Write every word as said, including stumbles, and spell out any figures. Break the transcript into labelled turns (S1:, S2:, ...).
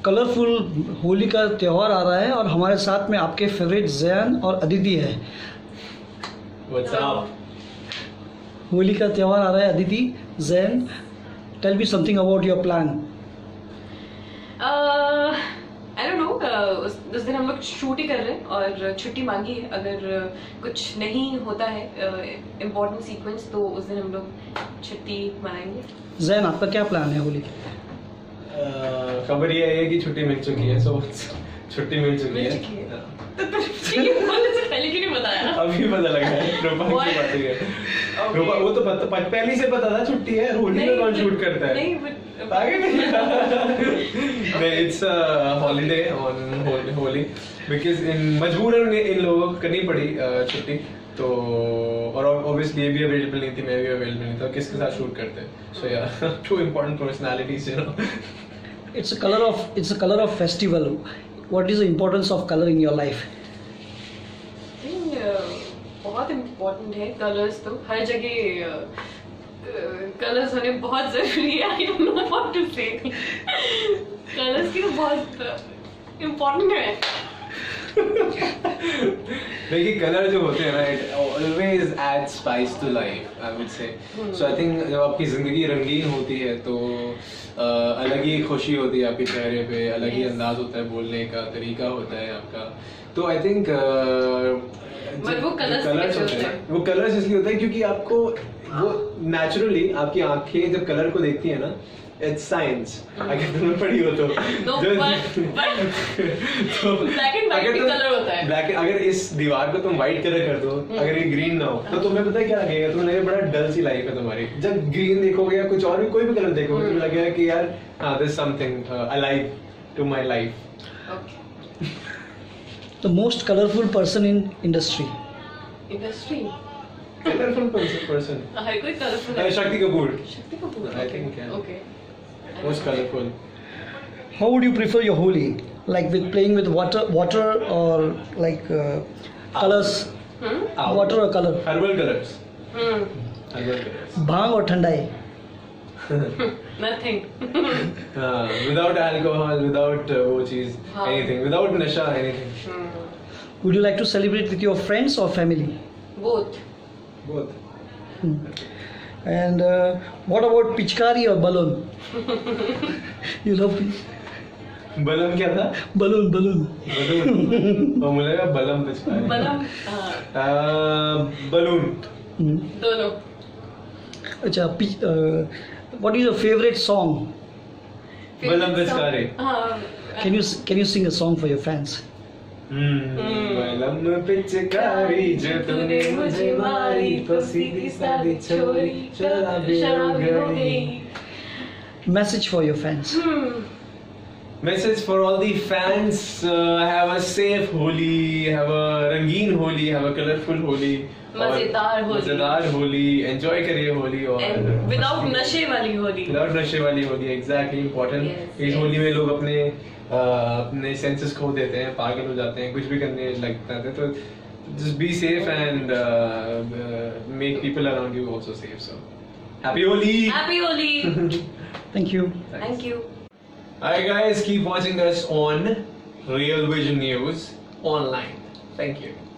S1: Colourful Holi का त्यौहार आ रहा है और हमारे साथ में आपके फेवरेट जैन और अदिति है।
S2: What's up?
S1: होली का त्यौहार आ रहा है Aditi, Jain, tell me something about your plan.
S3: I don't know, उस उस दिन हम लोग शूट ही कर रहे हैं और छुट्टी मांगी है। अगर uh, कुछ नहीं होता है इम्पोर्टेंट uh, सीक्वेंस तो उस दिन हम लोग छुट्टी मनाएंगे।
S1: जैन, आपका क्या प्लान है होली?
S2: uh, खबर ये है कि छुट्टी मिल चुकी है, सो छुट्टी मिल चुकी
S3: मिल
S2: है,
S3: चुकी है। तो फिर बोलने से पहले क्यों नहीं बताया?
S2: अभी पता लगा है। रूपा की बात है।
S3: Okay.
S2: रूपा वो तो पता पहले से पता था छुट्टी है, होली में कौन शूट करता है?
S3: नहीं but
S2: आगे नहीं, it's a holiday on Holi because इन मजबूरन इन लोगों को करनी पड़ी uh, छुट्टी, तो और ऑब्वियसली ये भी अवेलेबल नहीं थी, मैं भी अवेलेबल नहीं था, किसके साथ शूट करते? सो या two important personalities, you know.
S1: It's a color of it's a color of festival. What is the importance of color in your life?
S3: think, uh, बहुत इम्पोर्टेंट है कलर्स, तो हर जगह कलर्स होने बहुत जरूरी है। I don't know what to say, colours की तो बहुत इम्पोर्टेंट है।
S2: देखिए कलर जो होते हैं ना, it always add spice to life, I would say. So I think जब आपकी जिंदगी रंगीन होती है तो uh, अलग ही खुशी होती है आपके चेहरे पे, अलग ही अंदाज होता है, बोलने का तरीका होता है आपका। तो आई थिंक
S3: वो कलर्स
S2: होते हैं, वो कलर्स इसलिए होते हैं क्योंकि आपको वो नेचुरली आपकी आंखें जब कलर को देखती है ना, इट्स साइंस। अगर तुमने पढ़ी हो तो
S3: no, but, but,
S2: तो
S3: black and white भी कलर होता है।
S2: ब्लैक, अगर इस दीवार को तुम व्हाइट कलर कर दो, अगर ये ग्रीन ना हो तो तुम्हें पता है क्या लगेगा? तुम्हें लगेगा बड़ा डल सी लाइफ है तुम्हारी। जब ग्रीन देखोगे या कुछ और भी कोई भी कलर देखोगे, तुम्हें लगेगा कि यार हाँ, there's something uh, alive to my life.
S3: Okay.
S1: The most colorful person in industry.
S3: Industry.
S2: Colorful person. person.
S3: हर कोई कलरफुल
S2: Uh,
S3: है।
S2: Shakti Kapoor.
S3: Shakti Kapoor.
S2: I think, yeah.
S3: Okay.
S2: Most colorful.
S1: How would you prefer your Holi? Like with playing with water, water or like uh, colors?
S3: Hmm?
S2: Ow.
S1: Water or color?
S2: Herbal colors.
S3: Hmm.
S2: Herbal colors.
S1: भांग और ठंडाई?
S3: Nothing.
S2: uh, without alcohol, without uh, वो चीज,
S3: हाँ.
S2: anything, without नशा, anything.
S3: Hmm.
S1: Would you like to celebrate with your friends or family?
S3: Both.
S2: Both.
S1: Hmm. And uh, what about पिचकारी और balloon? You love
S2: बलम क्या था?
S1: balloon, balloon.
S2: बलून। और मुझे लगा बलम पिचकारी।
S3: बलम। हाँ।
S2: बलून।
S1: Hmm.
S3: दोनों।
S1: अच्छा, पिच, uh, what is your favorite song?
S2: बलम पिचकारी।
S3: हाँ।
S1: Can you can you sing a song for your fans?
S2: बलम पिचकारी जो तूने मुझे मारी तो सीधी सादी छोरी शराबी हो गई।
S1: Message for your fans.
S3: Hmm.
S2: Message for all the fans: uh, have a safe Holi, have a रंगीन Holi, have a colorful Holi,
S3: मजेदार होली,
S2: मजेदार होली, enjoy करिए होली और
S3: And without नशे वाली होली,
S2: without नशे वाली होली, exactly important।
S3: Yes,
S2: इस
S3: yes.
S2: होली में लोग अपने uh, अपने सेंसेस खो देते हैं, पागल हो जाते हैं, कुछ भी करने लगते हैं, तो just be safe and uh, uh, make people around you also safe. So happy Holi!
S3: Happy Holi!
S1: Thank you.
S2: Thanks.
S3: Thank you.
S2: Alright guys, keep watching us on Real Vision News online. Thank you.